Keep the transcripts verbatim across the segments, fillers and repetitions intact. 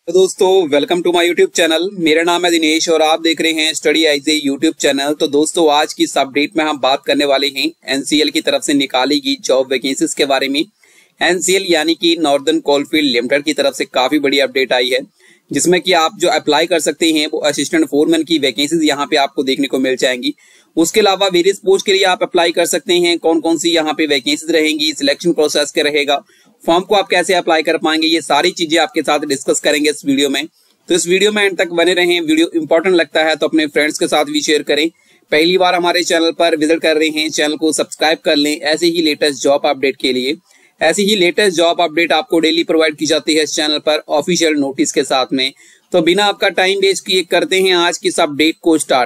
तो दोस्तों welcome to my YouTube channel. मेरा नाम है दिनेश और आप देख रहे हैं स्टडी आईजे यूट्यूब चैनल। तो दोस्तों आज की इस अपडेट में हम बात करने वाले हैं एनसीएल की तरफ से निकाली गई जॉब वैकेंसीज के बारे में। एनसीएल यानी कि नॉर्दर्न कोलफील्ड लिमिटेड की तरफ से काफी बड़ी अपडेट आई है, जिसमें कि आप जो अप्लाई कर सकते हैं वो असिस्टेंट फोरमैन की वैकेंसीज यहाँ पे आपको देखने को मिल जाएंगी। उसके अलावा वेरियस पोस्ट के लिए आप अप्लाई कर सकते हैं। कौन कौन सी यहाँ पे वैकेंसीज रहेंगी, सिलेक्शन प्रोसेस क्या रहेगा, फॉर्म को आप कैसे अप्लाई कर पाएंगे, ये सारी चीजें आपके साथ डिस्कस करेंगे इस वीडियो में। तो इस वीडियो में एंड तक बने रहें। वीडियो इंपॉर्टेंट लगता है तो अपने फ्रेंड्स के साथ भी शेयर करें। पहली बार हमारे चैनल पर विजिट कर रहे हैं, चैनल को सब्सक्राइब कर लें ऐसे ही लेटेस्ट जॉब अपडेट के लिए। ऐसी ही लेटेस्ट जॉब अपडेट आपको डेली प्रोवाइड की जाती है इस चैनल पर ऑफिशियल नोटिस के साथ में। तो बिना आपका टाइम वेस्ट किए करते हैं आज की इस अपडेट को स्टार्ट।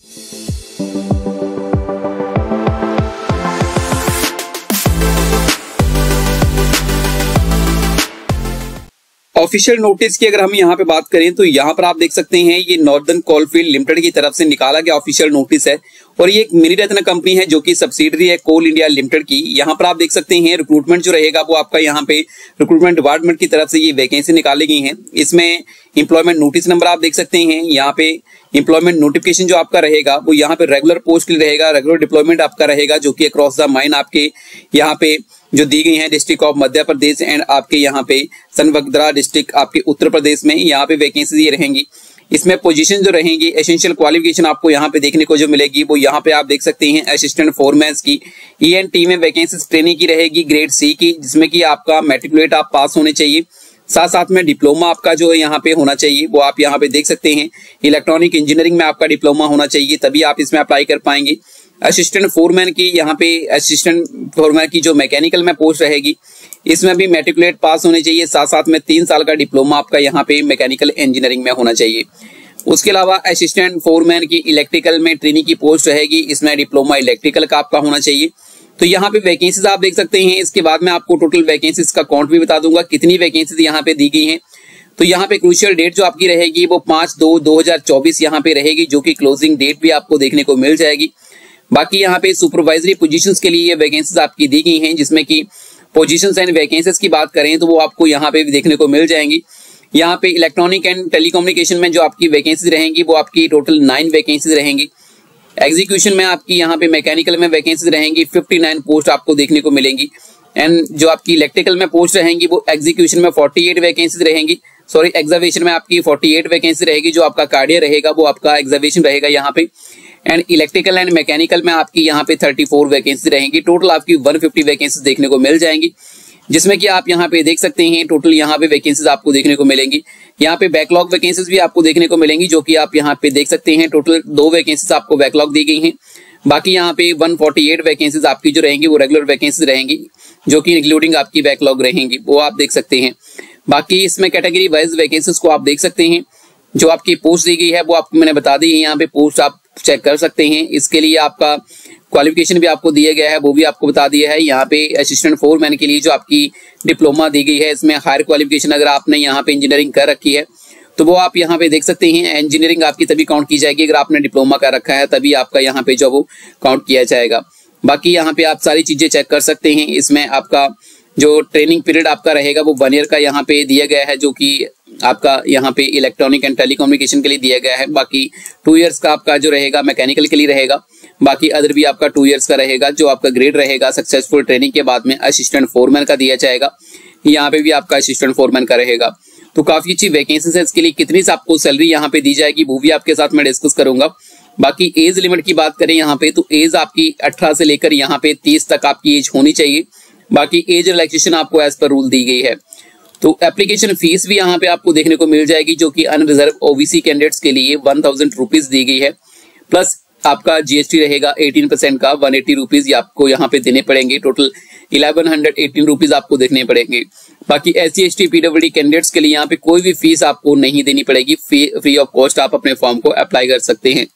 ऑफिशियल नोटिस की अगर हम यहाँ पे बात करें तो यहाँ पर आप देख सकते हैं ये नॉर्दर्न कोलफील्ड लिमिटेड की तरफ से निकाला गया ऑफिशियल नोटिस है और ये एक मिनी रत्न कंपनी है जो कि सब्सिडरी है कोल इंडिया लिमिटेड की। यहाँ पर आप देख सकते हैं रिक्रूटमेंट जो रहेगा वो आपका यहाँ पे रिक्रूटमेंट डिपार्टमेंट की तरफ से ये वैकेंसी निकाली गई है। इसमें इंप्लॉयमेंट नोटिस नंबर आप देख सकते हैं। यहाँ पे इंप्लॉयमेंट नोटिफिकेशन जो आपका रहेगा वो यहाँ पे रेगुलर पोस्ट के लिए रहेगा, रेगुलर डिप्लॉयमेंट आपका रहेगा जो कि अक्रॉस द माइन आपके यहाँ पे जो दी गई है district of Madhya Pradesh and आपके यहाँ पे सोनभद्र डिस्ट्रिक्ट आपके उत्तर प्रदेश में यहाँ पे वैकेंसी ये रहेंगी। इसमें पोजीशन जो रहेंगी, एसेंशियल क्वालिफिकेशन आपको यहाँ पे देखने को जो मिलेगी वो यहाँ पे आप देख सकते हैं असिस्टेंट फोरमैन की ईएनटी में वैकेंसी ट्रेनिंग की रहेगी ग्रेड सी की, जिसमें कि आपका मैट्रिकुलेट आप पास होने चाहिए, साथ साथ में डिप्लोमा आपका जो यहाँ पे होना चाहिए वो आप यहाँ पे देख सकते हैं। इलेक्ट्रॉनिक इंजीनियरिंग में आपका डिप्लोमा होना चाहिए तभी आप इसमें अप्लाई कर पाएंगे। असिस्टेंट फोरमैन की यहाँ पे असिस्टेंट फोरमैन की जो मैकेनिकल में पोस्ट रहेगी इसमें भी मैट्रिकुलेट पास होने चाहिए, साथ साथ में तीन साल का डिप्लोमा आपका यहाँ पे मैकेनिकल इंजीनियरिंग में होना चाहिए। उसके अलावा असिस्टेंट फोरमैन की इलेक्ट्रिकल में ट्रेनिंग की पोस्ट रहेगी, इसमें डिप्लोमा इलेक्ट्रिकल का आपका होना चाहिए। तो यहाँ पे वैकेंसीज आप देख सकते हैं। इसके बाद में आपको टोटल वैकेंसीज का काउंट भी बता दूंगा कितनी वैकेंसीज यहाँ पे दी गई हैं। तो यहाँ पे क्रूशियल डेट जो आपकी रहेगी वो पांच दो दो हजार चौबीस यहाँ पे रहेगी, जो कि क्लोजिंग डेट भी आपको देखने को मिल जाएगी। बाकी यहाँ पे सुपरवाइजरी पोजीशंस के लिए ये वैकेंसीज आपकी दी गई हैं, जिसमें कि पोजीशंस एंड वैकेंसीज की बात करें तो वो आपको यहाँ पे भी देखने को मिल जाएंगी। यहाँ पे इलेक्ट्रॉनिक एंड टेलीकम्युनिकेशन में जो आपकी वैकेंसीज रहेंगी वो आपकी टोटल नाइन वैकेंसीज रहेंगी। एग्जीक्यूशन में आपकी यहाँ पे मैकेनिकल में वैकेंसीज रहेंगी फिफ्टी नाइन पोस्ट आपको देखने को मिलेंगी एंड जो आपकी इलेक्ट्रिकल में पोस्ट रहेंगी वो एग्जीक्यूशन में फोर्टी एट वैकेंसीज रहेंगी, सॉरी एग्जावेशन में आपकी फोर्टी एट वैकेंसी रहेगी। जो आपका कार्डिया रहेगा वो आपका एग्जावेशन रहेगा यहाँ पे एंड इलेक्ट्रिकल एंड मैकेनिकल में आपकी यहाँ पे थर्टी फोर वैकेंसी रहेंगी। टोटल आपकी वन फिफ्टी वैकेंसी देखने को मिल जाएंगी, जिसमें कि आप यहाँ पे देख सकते हैं टोटल यहाँ पे वैकेंसीज आपको देखने को मिलेंगी। यहाँ पे बैकलॉग वैकेंसीज भी आपको देखने को मिलेंगी, जो कि आप यहाँ पे देख सकते हैं टोटल दो वैकेंसीज आपको बैकलॉग दी गई हैं। बाकी यहाँ पे वन फोर्टी एट वैकेंसीज आपकी जो रहेंगी वो रेगुलर वैकेंसीज रहेंगी, जो कि इंक्लूडिंग आपकी बैकलॉग रहेंगी, वो आप देख सकते हैं। बाकी इसमें कैटेगरी वाइज वैकेंसीज को आप देख सकते हैं। जो आपकी पोस्ट दी गई है वो आपको मैंने बता दी है, यहाँ पे पोस्ट आप चेक कर सकते हैं। इसके लिए आपका क्वालिफिकेशन भी आपको दिया गया है वो भी आपको बता दिया है। यहाँ पे असिस्टेंट फोरमैन के लिए जो आपकी डिप्लोमा दी गई है इसमें हायर क्वालिफिकेशन अगर आपने यहाँ पे इंजीनियरिंग कर रखी है तो वो आप यहाँ पे देख सकते हैं। इंजीनियरिंग आपकी तभी काउंट की जाएगी अगर आपने डिप्लोमा कर रखा है, तभी आपका यहाँ पे जो वो काउंट किया जाएगा। बाकी यहाँ पे आप सारी चीजें चेक कर सकते हैं। इसमें आपका जो ट्रेनिंग पीरियड आपका रहेगा वो वन ईयर का यहाँ पे दिया गया है, जो कि आपका यहाँ पे इलेक्ट्रॉनिक एंड टेलीकम्युनिकेशन के लिए दिया गया है। बाकी टू इयर्स का आपका जो रहेगा मैकेनिकल के लिए रहेगा, बाकी अदर भी आपका टू इयर्स का रहेगा। जो आपका ग्रेड रहेगा सक्सेसफुल ट्रेनिंग के बाद में असिस्टेंट फोरमैन का दिया जाएगा, यहाँ पे भी आपका असिस्टेंट फोरमैन का रहेगा। तो काफी अच्छी वैकेंसीज है। इसके लिए कितनी से आपको सैलरी यहाँ पे दी जाएगी वो भी आपके साथ में डिस्कस करूंगा। बाकी एज लिमिट की बात करें यहाँ पे तो एज आपकी अठारह से लेकर यहाँ पे तीस तक आपकी एज होनी चाहिए। बाकी एज रिलैक्सेशन आपको एज पर रूल दी गई है। तो एप्लीकेशन फीस भी यहाँ पे आपको देखने को मिल जाएगी, जो कि अनरिजर्व ओबीसी कैंडिडेट्स के लिए वन थाउजेंड रुपीज दी गई है, प्लस आपका जीएसटी रहेगा एटीन परसेंट का वन एटी रुपीज आपको यहाँ पे देने पड़ेंगे। Total eleven hundred eighteen rupees आपको देखने पड़ेंगे। बाकी S C S T PWD candidates के लिए यहाँ पे कोई भी फीस आपको नहीं देनी पड़ेगी, फ्री ऑफ कॉस्ट आप अपने फॉर्म को अप्लाई कर सकते हैं।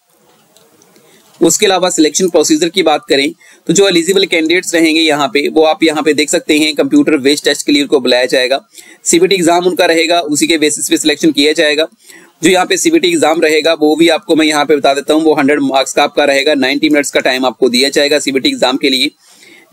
उसके अलावा सिलेक्शन प्रोसीजर की बात करें तो जो एलिजिबल कैंडिडेट्स रहेंगे यहाँ पे वो आप यहाँ पे देख सकते हैं। कंप्यूटर बेस्ड टेस्ट के लिए उनको बुलाया जाएगा, सीबीटी एग्जाम उनका रहेगा, उसी के बेसिस पे सिलेक्शन किया जाएगा। जो यहाँ पे सीबीटी एग्जाम रहेगा वो भी आपको मैं यहाँ पे बता देता हूँ, वो हंड्रेड मार्क्स का आपका रहेगा, नाइन्टी मिनट्स का टाइम आपको दिया जाएगा सीबीटी एग्जाम के लिए।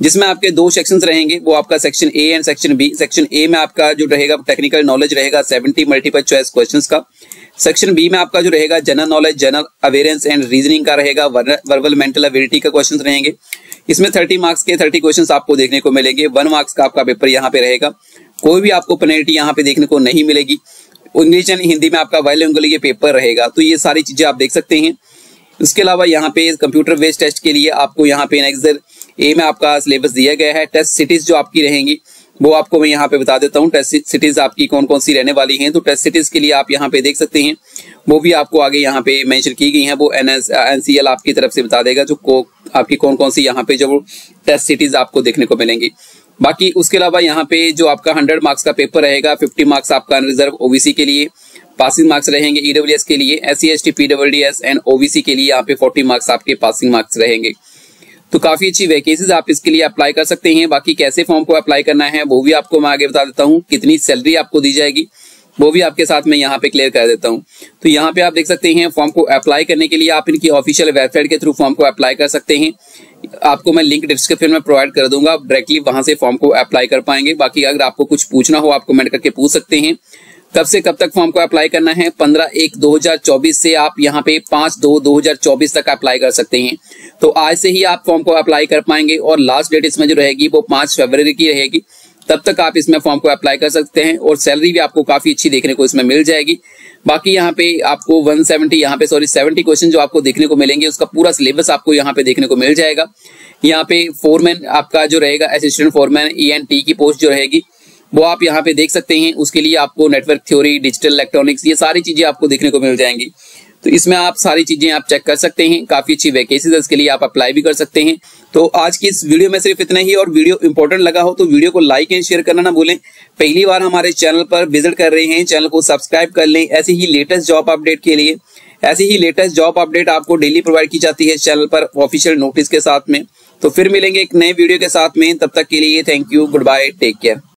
जिसमें आपके दो सेक्शंस रहेंगे, वो आपका section A and section B. Section A में आपका जो रहेगा टेक्निकल नॉलेज रहेगा सेवेंटी मल्टीपल चॉइस क्वेश्चंस का। सेक्शन बी में आपका जो रहेगा general knowledge, general awareness and reasoning का रहेगा, वर्बल मेंटल एबिलिटी का क्वेश्चन रहेंगे। इसमें थर्टी मार्क्स के थर्टी क्वेश्चंस आपको देखने को मिलेंगे। वन मार्क्स का आपका पेपर यहाँ पे रहेगा, कोई भी आपको पेनल्टी यहाँ पे देखने को नहीं मिलेगी। इंग्लिश एंड हिंदी में आपका बाइलिंगुअल ये पेपर रहेगा। तो ये सारी चीजें आप देख सकते हैं। इसके अलावा यहाँ पे कंप्यूटर बेस्ड टेस्ट के लिए आपको यहाँ पे नेक्स्ट ए में आपका सिलेबस दिया गया है। टेस्ट सिटीज जो आपकी रहेंगी वो आपको मैं यहाँ पे बता देता हूँ। टेस्ट सिटीज आपकी कौन कौन सी रहने वाली हैं। तो टेस्ट सिटीज के लिए आप यहाँ पे देख सकते हैं, वो भी आपको आगे यहाँ पे मेंशन की गई हैं। वो एनएस एनसीएल आपकी तरफ से बता देगा जो को आपकी कौन कौन सी यहाँ पे जो टेस्ट सिटीज आपको देखने को मिलेंगी। बाकी उसके अलावा यहाँ पे जो आपका हंड्रेड मार्क्स का पेपर रहेगा, फिफ्टी मार्क्स आपका रिजर्व ओबीसी के लिए, पासिंग मार्क्स रहेंगे ईडब्ल्यूएस के लिए, SC ST PWDs and OBC के लिए यहाँ पे फोर्टी मार्क्स आपके पासिंग मार्क्स रहेंगे। तो काफी अच्छी वैकेंसीज आप इसके लिए अप्लाई कर सकते हैं। बाकी कैसे फॉर्म को अप्लाई करना है वो भी आपको मैं आगे बता देता हूँ। कितनी सैलरी आपको दी जाएगी वो भी आपके साथ में यहाँ पे क्लियर कर देता हूँ। तो यहाँ पे आप देख सकते हैं फॉर्म को अप्लाई करने के लिए आप इनकी ऑफिशियल वेबसाइट के थ्रू फॉर्म को अप्लाई कर सकते हैं। आपको मैं लिंक डिस्क्रिप्शन में प्रोवाइड कर दूंगा, आप डायरेक्टली वहां से फॉर्म को अप्लाई कर पाएंगे। बाकी अगर आपको कुछ पूछना हो आप कमेंट करके पूछ सकते हैं। कब से कब तक फॉर्म को अप्लाई करना है? पंद्रह एक दो हजार चौबीस से आप यहाँ पे पांच दो दो हजार चौबीस तक अप्लाई कर सकते हैं। तो आज से ही आप फॉर्म को अप्लाई कर पाएंगे और लास्ट डेट इसमें जो रहेगी वो पांच फरवरी की रहेगी। तब तक आप इसमें फॉर्म को अप्लाई कर सकते हैं और सैलरी भी आपको काफी अच्छी देखने को इसमें मिल जाएगी। बाकी यहाँ पे आपको वन सेवेंटी यहाँ पे सॉरी सेवेंटी क्वेश्चन जो आपको देखने को मिलेंगे उसका पूरा सिलेबस आपको यहाँ पे देखने को मिल जाएगा। यहाँ पे फोरमैन आपका जो रहेगा, assistant foreman E N T की पोस्ट जो रहेगी वो आप यहाँ पे देख सकते हैं। उसके लिए आपको नेटवर्क थ्योरी, डिजिटल इलेक्ट्रॉनिक्स, ये सारी चीजें आपको देखने को मिल जाएंगी। तो इसमें आप सारी चीजें आप चेक कर सकते हैं। काफी अच्छी वैकेंसीज है, इसके लिए आप अप्लाई भी कर सकते हैं। तो आज की इस वीडियो में सिर्फ इतना ही, और वीडियो इंपॉर्टेंट लगा हो तो वीडियो को लाइक एंड शेयर करना ना भूलें। पहली बार हमारे चैनल पर विजिट कर रहे हैं, चैनल को सब्सक्राइब कर लें। ऐसी ही लेटेस्ट जॉब अपडेट के लिए, ऐसी ही लेटेस्ट जॉब अपडेट आपको डेली प्रोवाइड की जाती है चैनल पर ऑफिशियल नोटिस के साथ में। तो फिर मिलेंगे एक नए वीडियो के साथ में, तब तक के लिए thank you, goodbye, take care.